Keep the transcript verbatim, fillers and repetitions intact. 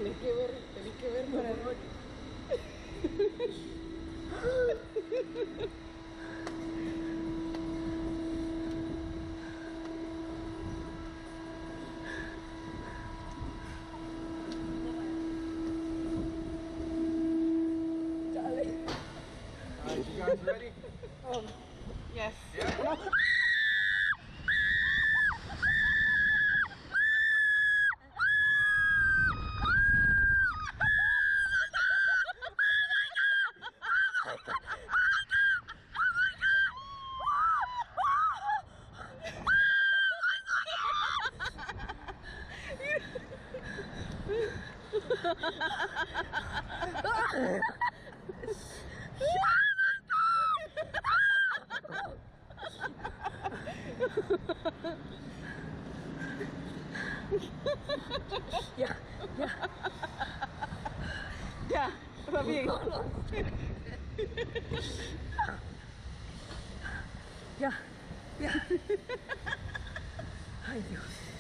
Tenés que ver, tenés que ver para no. Alright, you guys ready? Um, yes. Yeah. Ya, ya. Ya, va bien. Ya, ya. Ay, Dios.